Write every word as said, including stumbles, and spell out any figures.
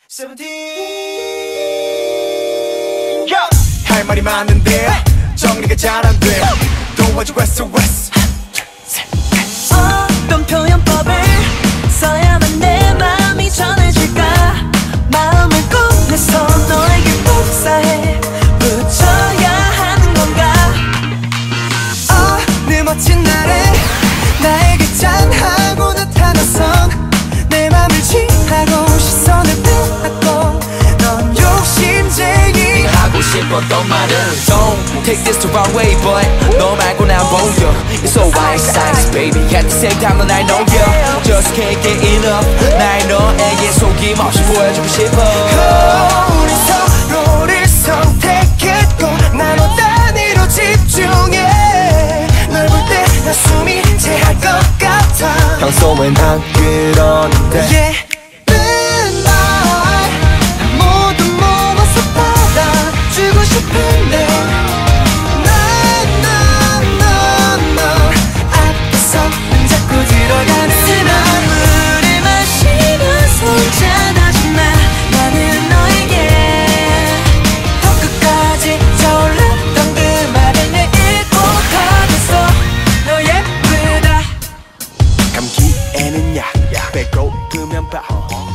할 말이 많은데 정리가 잘 안 돼. 도와줘 West to West. 어떤 표현법을 써야만 내 마음이 전해질까. 마음을 꺼내서 너에게 복사해 붙여야 하는 건가. 어느 멋진 날에 나에게 짠하고 나타나선 내 맘을 취하고 시선을 빼앗고 넌 욕심쟁이 하고 싶었던 말은 Don't take this the wrong way but 너 말고 난 보여 It's so white size baby At the same time 넌 I know you Just can't get enough 날 너에게 속임없이 보여주고 싶어 우리 서로를 선택했고 난 너 단위로 집중해 널 볼 때 나 숨이 제할 것 같아 평소엔 안 그러는데 yeah. 모두 모아서 받아주고 싶은데 너너너너 앞에서는 자꾸 들어가는 나 물을 마시면서 혼자나지마 나는 너에게 더 끝까지 저올랐던 그 말을 내 읽고 가겠어 너 예쁘다 감기에는 약, 약 배고프면 밥